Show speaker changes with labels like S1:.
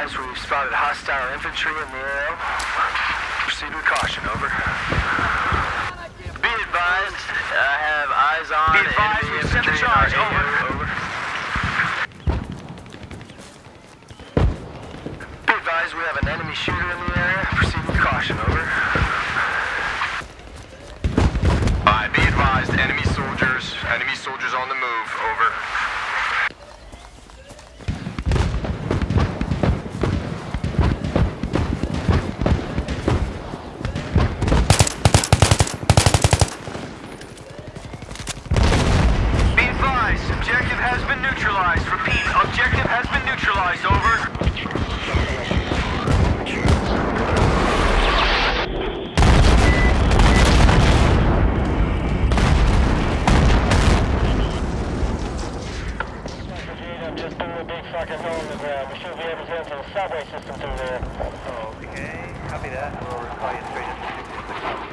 S1: advised, we've spotted hostile infantry in the area. Proceed with caution, over. Be advised, I have eyes on
S2: Be advised,
S1: enemy
S2: we've sent the
S1: infantry in our
S2: charge,
S1: area.
S2: over.
S1: Be advised, we have an enemy shooter in the area. Proceed with caution, over.
S2: Be advised, enemy soldiers on the move, over. Be advised, objective has been neutralized. Repeat, objective has been neutralized, over.
S3: Just blew a big fucking hole in the ground. We should be able to enter the subway system through there.
S4: Okay, copy that. We'll reply you straight into 666.